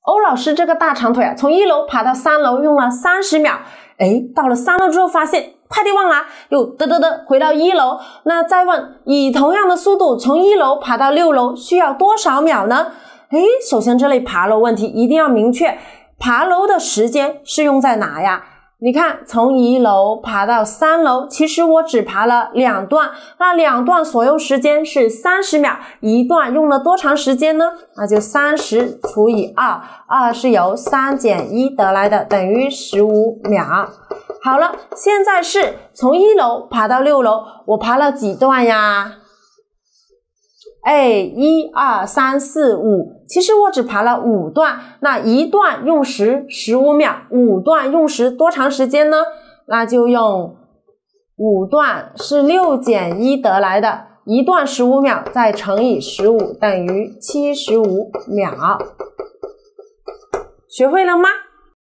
欧老师这个大长腿啊，从1楼爬到3楼用了30秒，到了3楼之后发现快递忘了，又回到1楼。那再问，以同样的速度从1楼爬到6楼需要多少秒呢？首先这类爬楼问题一定要明确，爬楼的时间是用在哪呀？你看，从1楼爬到3楼，其实我只爬了2段，那2段所用时间是30秒，一段用了多长时间呢？那就30除以2，2是由3减1得来的，等于15秒。好了，现在是从1楼爬到6楼，我爬了几段呀？1、2、3、4、5，其实我只爬了5段，那一段用时15秒，5段用时多长时间呢？那就用5段是6减1得来的，一段15秒再乘以15等于75秒。学会了吗？